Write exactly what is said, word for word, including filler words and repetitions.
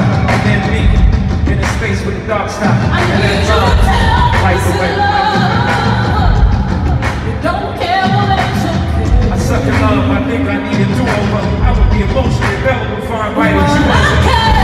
And then me, in a space with the dark stop. I need you to tell me Light the it's way. love. You don't care what you care. I suck in love, I think I need a do-over. I would be emotionally available before I invited you. I care.